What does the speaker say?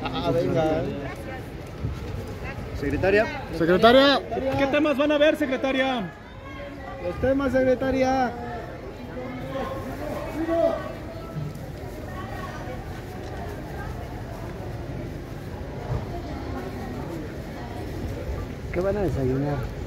Venga. Secretaria. Secretaria. ¿Qué temas van a ver, secretaria? Los temas, secretaria. ¿Qué van a desayunar?